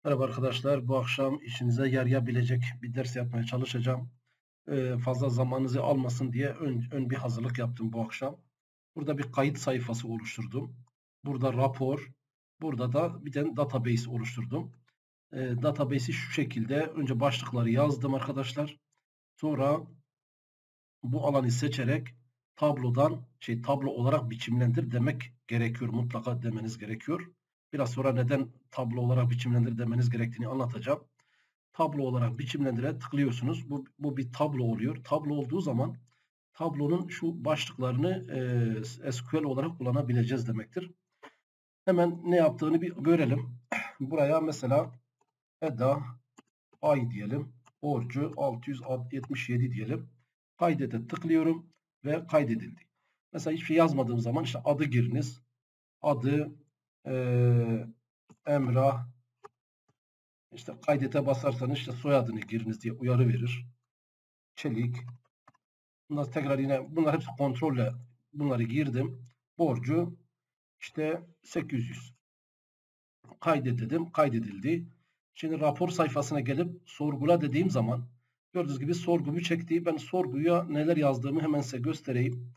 Merhaba arkadaşlar. Bu akşam işinize yarayabilecek bir ders yapmaya çalışacağım. Fazla zamanınızı almasın diye ön bir hazırlık yaptım bu akşam. Burada bir kayıt sayfası oluşturdum. Burada rapor, burada da bir tane database oluşturdum. Database'i şu şekilde önce başlıkları yazdım arkadaşlar. Sonra bu alanı seçerek tablo olarak biçimlendir demek gerekiyor. Mutlaka demeniz gerekiyor. Biraz sonra neden tablo olarak biçimlendir demeniz gerektiğini anlatacağım. Tablo olarak biçimlendire tıklıyorsunuz. Bu bir tablo oluyor. Tablo olduğu zaman tablonun şu başlıklarını SQL olarak kullanabileceğiz demektir. Hemen ne yaptığını bir görelim. Buraya mesela Eda Ay diyelim. Borcu 677 diyelim. Kaydete tıklıyorum ve kaydedildi. Mesela hiçbir şey yazmadığım zaman işte adı giriniz. Adı Emrah. İşte kaydete basarsanız işte soyadını giriniz diye uyarı verir. Çelik. Bunlar tekrar yine bunlar hepsi kontrolle bunları girdim. Borcu işte 800. Kaydedelim. Kaydedildi. Şimdi rapor sayfasına gelip sorgula dediğim zaman gördüğünüz gibi sorgumu çekti. Ben sorguya neler yazdığımı hemen size göstereyim.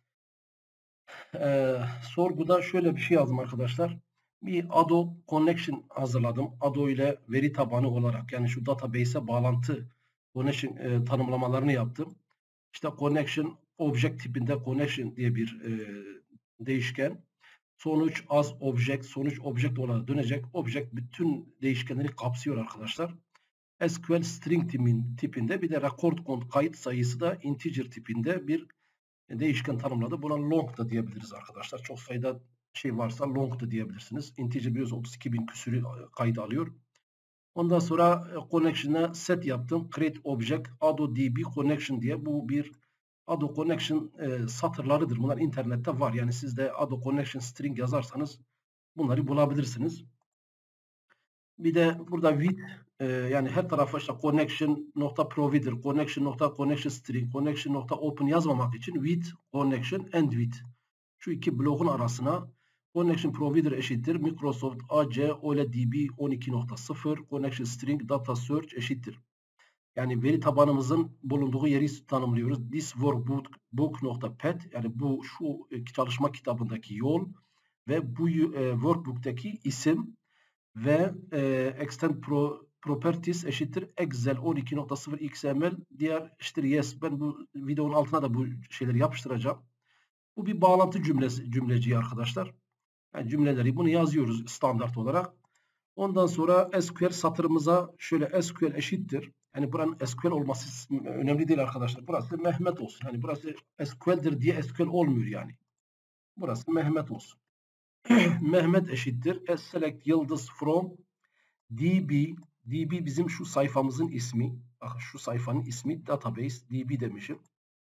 Sorguda şöyle bir şey yazdım arkadaşlar. Bir ADO connection hazırladım. ADO ile veri tabanı olarak yani şu database'e bağlantı connection tanımlamalarını yaptım. İşte connection object tipinde connection diye bir değişken. Sonuç as object, sonuç object olarak dönecek. Object bütün değişkenleri kapsıyor arkadaşlar. SQL string tipinde bir de record count kayıt sayısı da integer tipinde bir değişken tanımladı. Buna long da diyebiliriz arkadaşlar. Çok sayıda şey varsa long da diyebilirsiniz. Integer biliyorsunuz 32.000 küsürü kayıt alıyor. Ondan sonra connection'a set yaptım. Create object ADO-DB connection diye. Bu bir ADO connection satırlarıdır. Bunlar internette var. Yani siz de ADO connection string yazarsanız bunları bulabilirsiniz. Bir de burada with yani her tarafa işte connection.provider, connection string, connection.open yazmamak için with, connection and with. Şu iki bloğun arasına connection provider eşittir Microsoft AC OLEDB 12.0 connection string data search eşittir. Yani veri tabanımızın bulunduğu yeri tanımlıyoruz. This workbook.pet yani bu şu çalışma kitabındaki yol ve bu workbook'taki isim ve extend properties eşittir Excel 12.0 XML diğer eşittir yes. Ben bu videonun altına da bu şeyleri yapıştıracağım. Bu bir bağlantı cümleciği arkadaşlar. Yani cümleleri bunu yazıyoruz standart olarak. Ondan sonra SQL satırımıza şöyle SQL eşittir. Yani buranın SQL olması önemli değil arkadaşlar. Burası Mehmet olsun. Hani burası SQL'dir diye SQL olmuyor yani. Burası Mehmet olsun. Mehmet eşittir. Select yıldız from DB. DB bizim şu sayfamızın ismi. Bakın şu sayfanın ismi database DB demişim.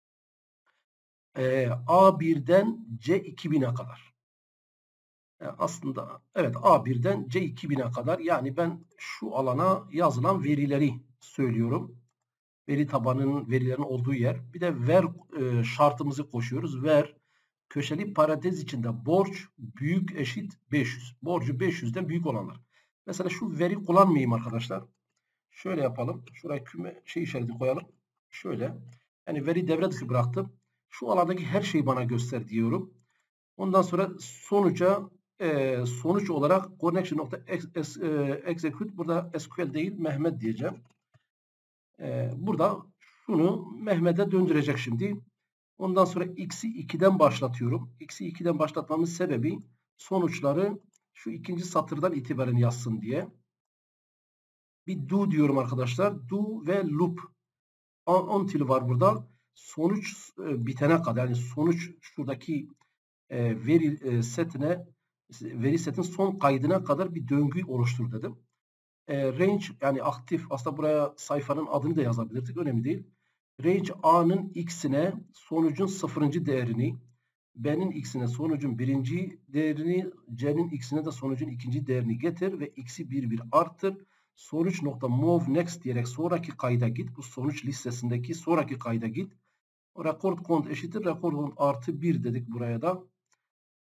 A1'den C2000'e kadar. Aslında evet A1'den C2000'e kadar yani ben şu alana yazılan verileri söylüyorum. Veri tabanının verilerin olduğu yer. Bir de ver şartımızı koşuyoruz. Ver köşeli parantez içinde borç büyük eşit 500. Borcu 500'den büyük olanlar. Mesela şu veri kullanmayayım arkadaşlar. Şöyle yapalım. Şuraya küme şey işareti koyalım. Şöyle. Yani veri devre dışı bıraktım. Şu alandaki her şeyi bana göster diyorum. Ondan sonra sonuç olarak connection.execute burada SQL değil Mehmet diyeceğim. Burada şunu Mehmet'e döndürecek şimdi. Ondan sonra x'i 2'den başlatıyorum. X'i 2'den başlatmamın sebebi sonuçları şu ikinci satırdan itibaren yazsın diye. Bir do diyorum arkadaşlar. Do ve loop. Until var burada. Sonuç bitene kadar yani sonuç şuradaki veri setin son kaydına kadar bir döngü oluştur dedim. Range yani aktif aslında buraya sayfanın adını da yazabilirdik. Önemli değil. Range A'nın x'ine sonucun 0. değerini B'nin x'ine sonucun 1. değerini C'nin x'ine de sonucun 2. değerini getir ve x'i 1 arttır. Sonuç nokta move next diyerek sonraki kayda git. Bu sonuç listesindeki sonraki kayda git. Record count eşittir. Record count artı 1 dedik buraya da.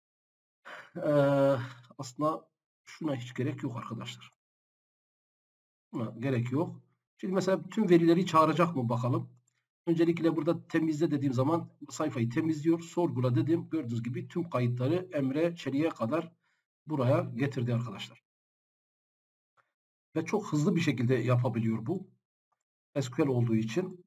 Aslında şuna hiç gerek yok arkadaşlar. Buna gerek yok. Şimdi mesela tüm verileri çağıracak mı bakalım. Öncelikle burada temizle dediğim zaman sayfayı temizliyor. Sorgula dedim. Gördüğünüz gibi tüm kayıtları Emre Çelik'e kadar buraya getirdi arkadaşlar. Ve çok hızlı bir şekilde yapabiliyor bu. SQL olduğu için.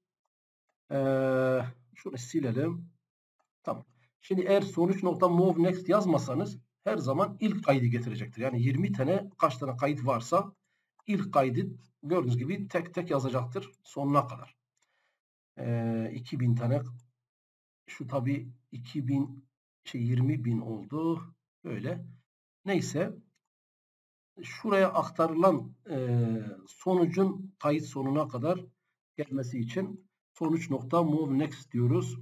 Şunu silelim. Tamam. Şimdi eğer sonuç.move next yazmasanız her zaman ilk kaydı getirecektir. Yani 20 tane kaç tane kayıt varsa ilk kaydı gördüğünüz gibi tek tek yazacaktır sonuna kadar. 2000 tane şu tabi 2000 20.000 oldu. Böyle. Neyse. Şuraya aktarılan sonucun kayıt sonuna kadar gelmesi için sonuç.move next diyoruz.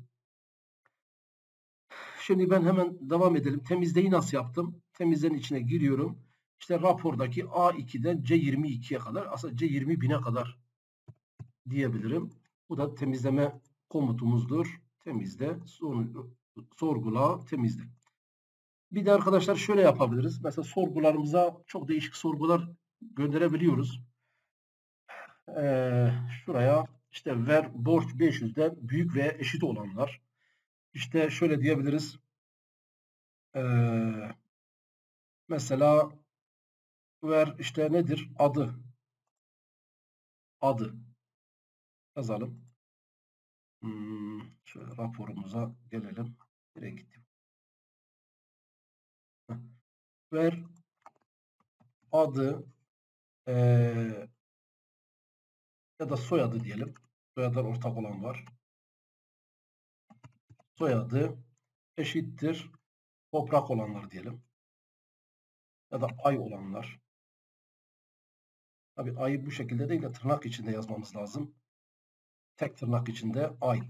Şimdi ben hemen devam edelim. Temizleyi nasıl yaptım? Temizlerin içine giriyorum. İşte rapordaki A2'den C22'ye kadar, aslında C20.000'e kadar diyebilirim. Bu da temizleme komutumuzdur. Temizle, sorgula, temizle. Bir de arkadaşlar şöyle yapabiliriz. Mesela sorgularımıza çok değişik sorgular gönderebiliyoruz. Şuraya işte ver borç 500'den büyük veya eşit olanlar. İşte şöyle diyebiliriz. Mesela ver işte nedir? Adı. Adı. Yazalım. Şöyle raporumuza gelelim. Nereye gittim? Ver adı ya da soyadı diyelim. Soyadlar ortak olan var. Soyadı eşittir toprak olanlar diyelim. Ya da ay olanlar. Tabii ayı bu şekilde değil de tırnak içinde yazmamız lazım. Tek tırnak içinde ay.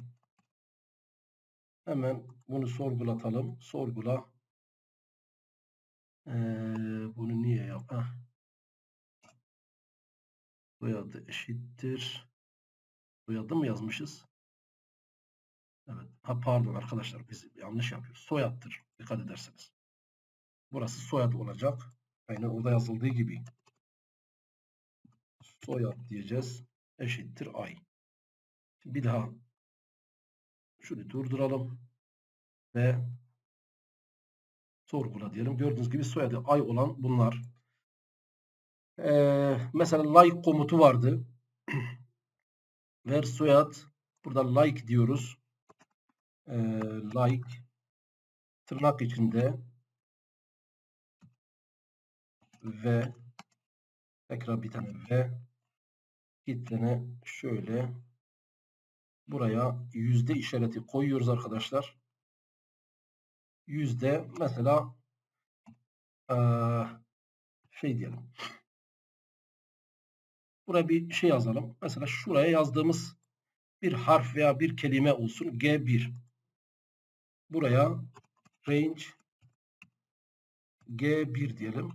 Hemen bunu sorgulatalım. Sorgula. Bunu niye yap? Soyadı eşittir. Soyadı mı yazmışız? Evet. Ha, pardon arkadaşlar, biz yanlış yapıyoruz. Soyaddır. Dikkat ederseniz. Burası soyad olacak. Aynen orada yazıldığı gibi. Soyad diyeceğiz. Eşittir ay. Bir daha şunu durduralım ve sorgula diyelim. Gördüğünüz gibi soyadı ay olan bunlar. Mesela like komutu vardı. Ver soyad. Burada like diyoruz. Like tırnak içinde ve tekrar bir tane ve bir tane şöyle buraya yüzde işareti koyuyoruz arkadaşlar. Yüzde mesela şey diyelim. Buraya bir şey yazalım. Mesela şuraya yazdığımız bir harf veya bir kelime olsun. G1. Buraya range G1 diyelim.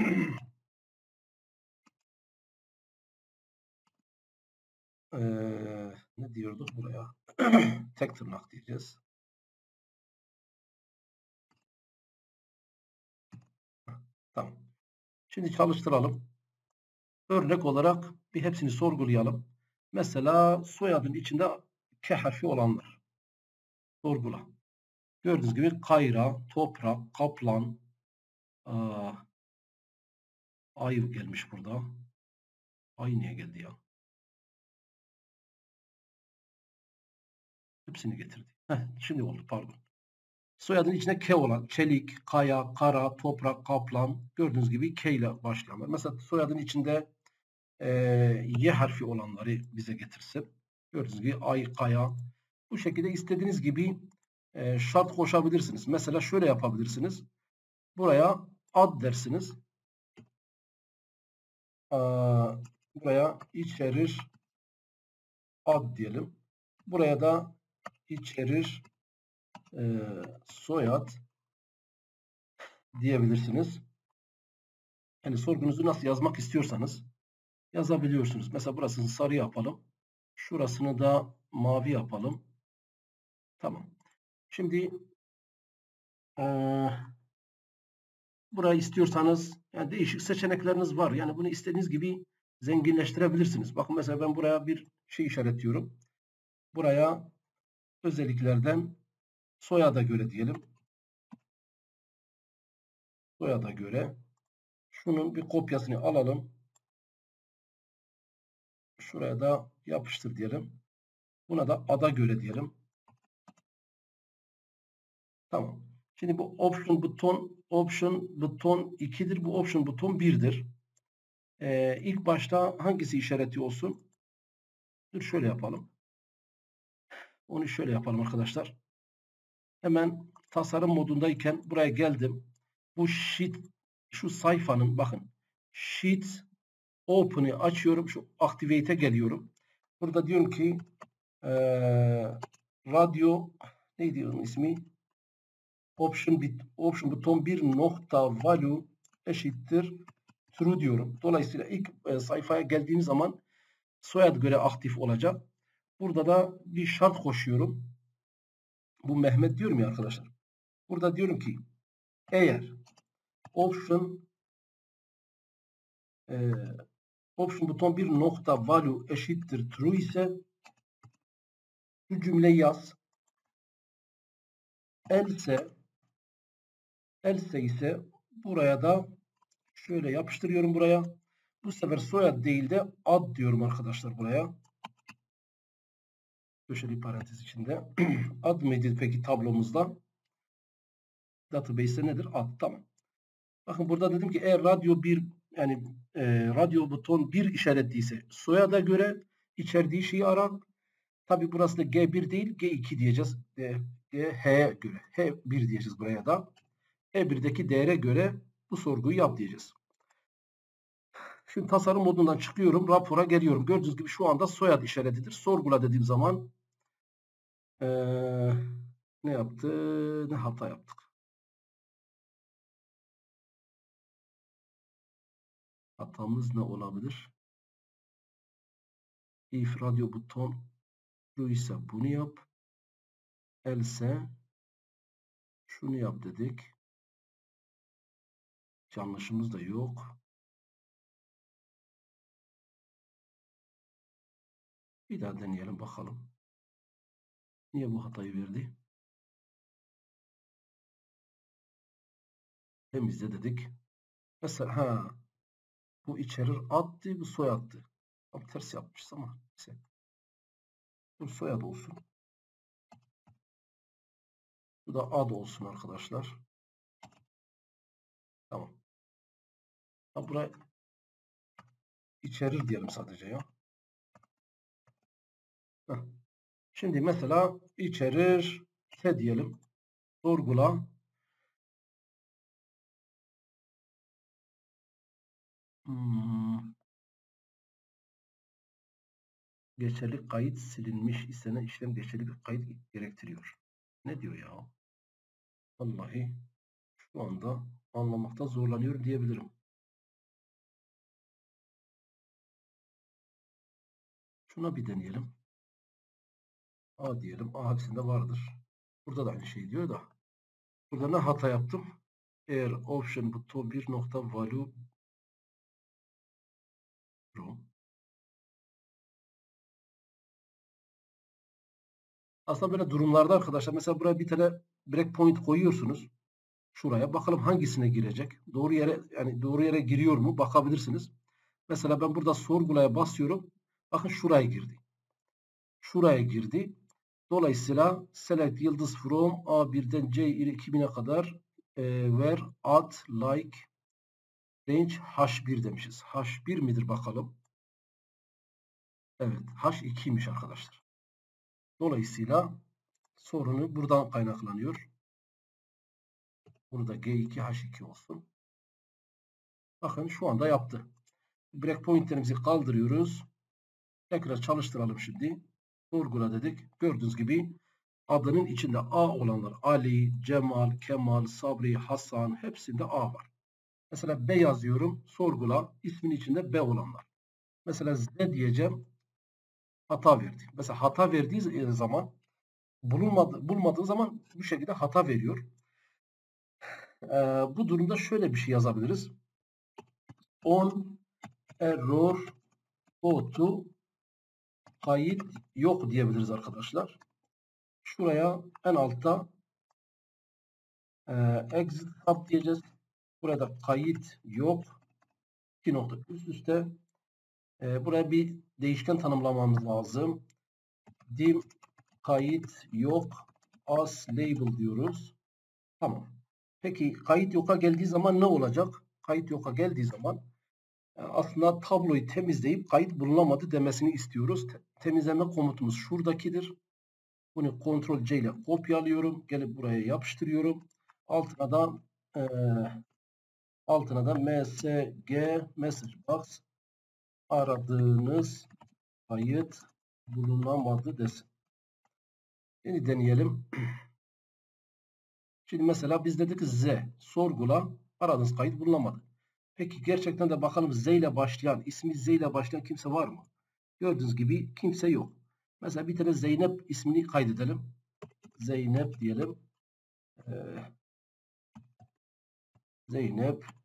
Ne diyorduk buraya? Tek tırnak diyeceğiz. Tamam. Şimdi çalıştıralım. Örnek olarak bir hepsini sorgulayalım. Mesela soyadın içinde K harfi olanlar. Sorgula. Gördüğünüz gibi Kayra, Toprak, Kaplan, Ay gelmiş burada. Ay niye geldi ya? Hepsini getirdi. Şimdi oldu, pardon. Soyadın içinde K olan Çelik, Kaya, Kara, Toprak, Kaplan, gördüğünüz gibi K ile başlayanlar. Mesela soyadın içinde Y harfi olanları bize getirsin. Gördüğünüz gibi Ay, Kaya. Bu şekilde istediğiniz gibi şart koşabilirsiniz. Mesela şöyle yapabilirsiniz. Buraya ad dersiniz. Buraya içerir ad diyelim. Buraya da içerir soyad diyebilirsiniz. Yani sorgunuzu nasıl yazmak istiyorsanız yazabiliyorsunuz. Mesela burasını sarı yapalım. Şurasını da mavi yapalım. Tamam. Şimdi burayı istiyorsanız yani değişik seçenekleriniz var. Yani bunu istediğiniz gibi zenginleştirebilirsiniz. Bakın mesela ben buraya bir şey işaretliyorum. Buraya özelliklerden soyada göre diyelim. Soyada göre. Şunun bir kopyasını alalım. Şuraya da yapıştır diyelim. Buna da ada göre diyelim. Tamam. Şimdi bu option buton 2'dir. Bu option buton 1'dir. İlk başta hangisi işareti olsun? Dur şöyle yapalım. Onu şöyle yapalım arkadaşlar. Hemen tasarım modundayken buraya geldim. Bu sheet, şu sayfanın bakın. Sheet open'ı açıyorum. Şu activate'e geliyorum. Burada diyorum ki radyo neydi onun ismi? Option buton 1 nokta value eşittir true diyorum. Dolayısıyla ilk sayfaya geldiğim zaman soyad göre aktif olacak. Burada da bir şart koşuyorum. Bu Mehmet diyorum ya arkadaşlar. Burada diyorum ki eğer option buton 1 nokta value eşittir true ise şu cümleyi yaz. Else ise buraya da şöyle yapıştırıyorum buraya. Bu sefer soyad değil de ad diyorum arkadaşlar buraya. Köşeli parantez içinde. Ad mıydı peki tablomuzda? Database'de nedir? Ad. Tamam. Bakın burada dedim ki eğer radyo 1 yani radyo buton 1 işaretliyse soyada göre içerdiği şeyi arar. Tabi burası da G1 değil G2 diyeceğiz. H'ye göre. H1 diyeceğiz buraya da. H1'deki değere göre bu sorguyu yap diyeceğiz. Şimdi tasarım modundan çıkıyorum. Rapora geliyorum. Gördüğünüz gibi şu anda soyad işaretidir. Sorgula dediğim zaman ne yaptı? Ne hata yaptık? Hatamız ne olabilir? If radyo buton true ise bunu yap. Else şunu yap dedik. Yanlışımız da yok. Bir daha deneyelim bakalım. Niye bu hatayı verdi? Temizle dedik. Mesela bu içerir attı, bu soyattı. Tam ters yapmışız ama neyse. Bu soyad olsun. Bu da ad olsun arkadaşlar. Tamam. Buraya içerir diyelim sadece ya. Heh. Şimdi mesela içerir diyelim. Sorgula. Geçerli kayıt silinmiş istenen işlem geçerli bir kayıt gerektiriyor. Ne diyor ya? Vallahi şu anda anlamakta zorlanıyorum diyebilirim. Şuna bir deneyelim. A diyelim. A hepsinde vardır. Burada da aynı şey diyor da. Burada ne hata yaptım? Eğer option buton 1 nokta value aslında böyle durumlarda arkadaşlar mesela buraya bir tane breakpoint koyuyorsunuz. Şuraya bakalım hangisine girecek. Doğru yere yani doğru yere giriyor mu bakabilirsiniz. Mesela ben burada sorgulaya basıyorum. Bakın şuraya girdi. Şuraya girdi. Dolayısıyla select yıldız from A1'den C2000'e kadar where add like range H1 demişiz. H1 midir bakalım. Evet H2'ymiş arkadaşlar. Dolayısıyla sorunu buradan kaynaklanıyor. Bunu da G2 H2 olsun. Bakın şu anda yaptı. Breakpointlerimizi kaldırıyoruz. Tekrar çalıştıralım şimdi. Sorgula dedik. Gördüğünüz gibi adının içinde A olanlar Ali, Cemal, Kemal, Sabri, Hasan hepsinde A var. Mesela B yazıyorum. Sorgula. İsmin içinde B olanlar. Mesela Z diyeceğim. Hata verdi. Mesela hata verdiği zaman bulmadığı zaman bu şekilde hata veriyor. Bu durumda şöyle bir şey yazabiliriz. On error go to kayıt yok diyebiliriz arkadaşlar. Şuraya en altta exit tab diyeceğiz. Burada kayıt yok. 2 nokta üst üste. Buraya bir değişken tanımlamamız lazım. Dim kayıt yok as label diyoruz. Tamam. Peki kayıt yoka geldiği zaman ne olacak? Kayıt yoka geldiği zaman aslında tabloyu temizleyip kayıt bulunamadı demesini istiyoruz. Temizleme komutumuz şuradakidir. Bunu Ctrl C ile kopyalıyorum. Gelip buraya yapıştırıyorum. Altına da msg message box aradığınız kayıt bulunamadı desin. Yeni deneyelim. Şimdi mesela biz dedik Z sorgula aradığınız kayıt bulunamadı. Peki gerçekten de bakalım Z ile başlayan, ismi Z ile başlayan kimse var mı? Gördüğünüz gibi kimse yok. Mesela bir tane Zeynep ismini kaydedelim. Zeynep diyelim. Zeynep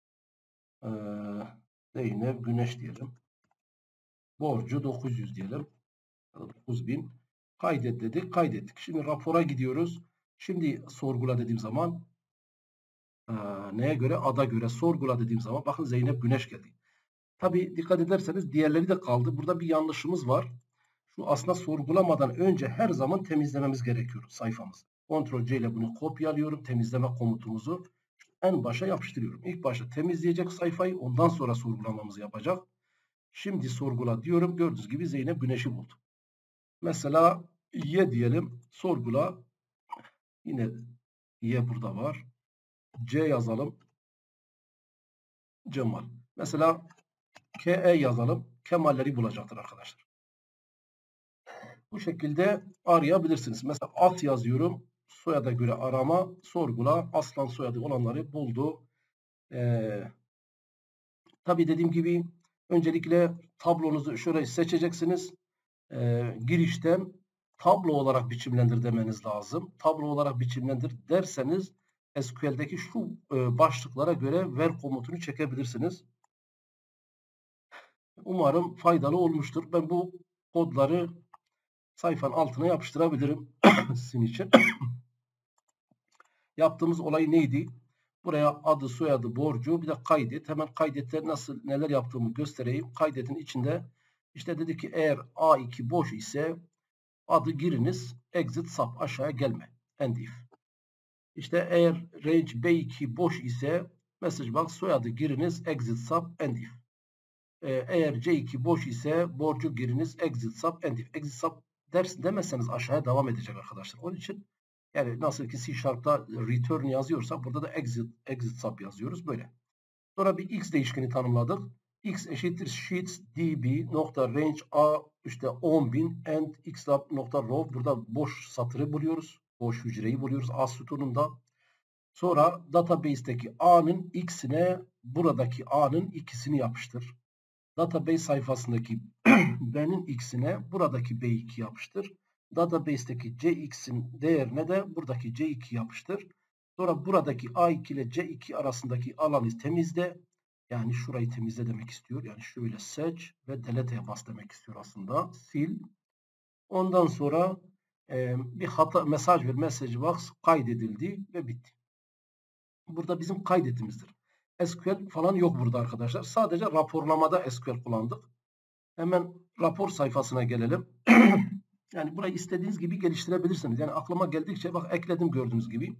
Güneş diyelim. Borcu 900 diyelim. 9000. Kaydet dedik. Kaydettik. Şimdi rapora gidiyoruz. Şimdi sorgula dediğim zaman neye göre? Ada göre sorgula dediğim zaman bakın Zeynep Güneş geldi. Tabi dikkat ederseniz diğerleri de kaldı. Burada bir yanlışımız var. Şu aslında sorgulamadan önce her zaman temizlememiz gerekiyor sayfamızı. Ctrl C ile bunu kopyalıyorum. Temizleme komutumuzu en başa yapıştırıyorum. İlk başta temizleyecek sayfayı, ondan sonra sorgulamamızı yapacak. Şimdi sorgula diyorum. Gördüğünüz gibi Zeynep Güneş'i buldu. Mesela Y diyelim. Sorgula. Yine Y burada var. C yazalım. Cemal. Mesela KE yazalım. Kemalleri bulacaktır arkadaşlar. Bu şekilde arayabilirsiniz. Mesela At yazıyorum. Soyada göre arama, sorgula. Aslan soyadı olanları buldu. Tabii dediğim gibi öncelikle tablonuzu şöyle seçeceksiniz. Girişten tablo olarak biçimlendir demeniz lazım. Tablo olarak biçimlendir derseniz SQL'deki şu başlıklara göre ver komutunu çekebilirsiniz. Umarım faydalı olmuştur. Ben bu kodları sayfanın altına yapıştırabilirim sizin için. Yaptığımız olay neydi? Buraya adı, soyadı, borcu, bir de kaydet. Hemen kaydette nasıl neler yaptığımı göstereyim. Kaydetin içinde işte dedi ki eğer A2 boş ise adı giriniz, exit sub aşağıya gelme. End if. İşte eğer range B2 boş ise message box soyadı giriniz, exit sub end if. Eğer C2 boş ise borcu giriniz, exit sub end if. Exit sub demezseniz aşağıya devam edecek arkadaşlar. Onun için yani nasıl ki C Sharp'ta return yazıyorsa burada da exit sub yazıyoruz böyle. Sonra bir x değişkeni tanımladık. X eşittir sheets db nokta range a işte 10.000 and xlab nokta row. Burada boş satırı buluyoruz. Boş hücreyi buluyoruz a sütununda. Sonra database'deki a'nın x'ine buradaki a'nın ikisini yapıştır. Database sayfasındaki b'nin x'ine buradaki b2 yapıştır. Database'deki cx'in değerine de buradaki c2 yapıştır. Sonra buradaki a2 ile c2 arasındaki alanı temizle. Yani şurayı temizle demek istiyor. Yani şöyle seç ve delete'ye bas demek istiyor aslında. Sil. Ondan sonra bir hata mesaj ver. Message box kaydedildi ve bitti. Burada bizim kaydetimizdir. SQL falan yok burada arkadaşlar. Sadece raporlamada SQL kullandık. Hemen rapor sayfasına gelelim. Yani burayı istediğiniz gibi geliştirebilirsiniz. Yani aklıma geldikçe bak ekledim gördüğünüz gibi.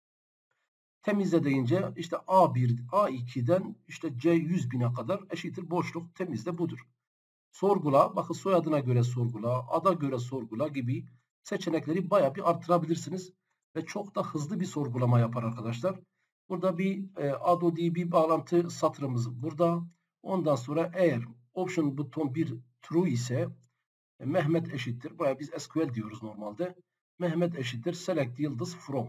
Temizle deyince işte A1, A2'den işte C100.000'e kadar eşittir boşluk temizle budur. Sorgula, bakın soyadına göre sorgula, ada göre sorgula gibi seçenekleri bayağı bir arttırabilirsiniz. Ve çok da hızlı bir sorgulama yapar arkadaşlar. Burada bir ADO-DB bağlantı satırımız burada. Ondan sonra eğer option buton 1 true ise Mehmet eşittir. Bayağı biz SQL diyoruz normalde. Mehmet eşittir select yıldız from.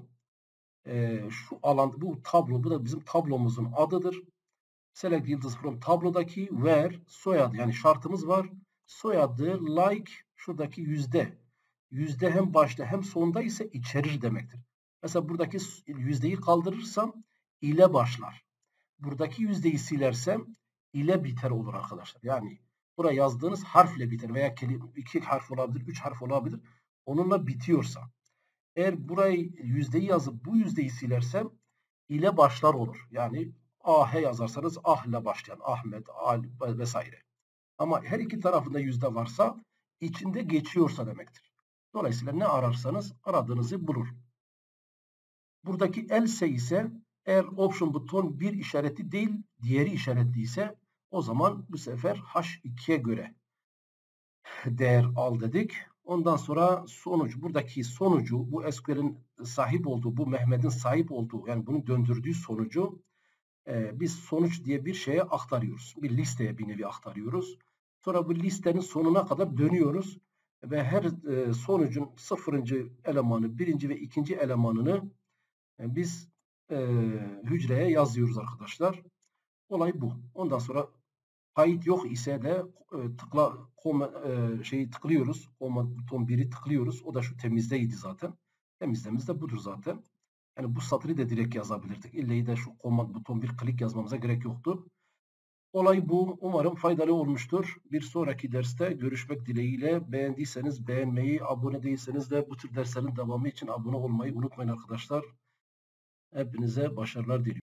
Şu alan bu tablo bu da bizim tablomuzun adıdır. Select yıldız from tablodaki where soyadı yani şartımız var. Soyadı like şuradaki yüzde. Yüzde hem başta hem sonda ise içerir demektir. Mesela buradaki yüzdeyi kaldırırsam ile başlar. Buradaki yüzdeyi silersem ile biter olur arkadaşlar. Yani buraya yazdığınız harfle biter veya iki harf olabilir, üç harf olabilir. Onunla bitiyorsa. Eğer burayı yüzdeyi yazıp bu yüzdeyi silersem ile başlar olur. Yani AH yazarsanız ah ile başlayan Ahmet, Ali vesaire. Ama her iki tarafında yüzde varsa içinde geçiyorsa demektir. Dolayısıyla ne ararsanız aradığınızı bulur. Buradaki else ise eğer option buton bir işareti değil diğeri işaretli ise o zaman bu sefer H2'ye göre değer al dedik. Ondan sonra sonuç, buradaki sonucu, bu SQL'in sahip olduğu, bu Mehmet'in sahip olduğu, yani bunu döndürdüğü sonucu biz sonuç diye bir şeye aktarıyoruz. Bir listeye bir nevi aktarıyoruz. Sonra bu listenin sonuna kadar dönüyoruz ve her sonucun sıfırıncı elemanı, birinci ve ikinci elemanını biz hücreye yazıyoruz arkadaşlar. Olay bu. Ondan sonra kayıt yok ise de tıklıyoruz. Buton 1'i tıklıyoruz. O da şu temizleydi zaten. Temizlemiz de budur zaten. Yani bu satırı da direkt yazabilirdik. İlle de şu buton 1 klik yazmamıza gerek yoktu. Olay bu. Umarım faydalı olmuştur. Bir sonraki derste görüşmek dileğiyle. Beğendiyseniz beğenmeyi, abone değilseniz de bu tür derslerin devamı için abone olmayı unutmayın arkadaşlar. Hepinize başarılar diliyorum.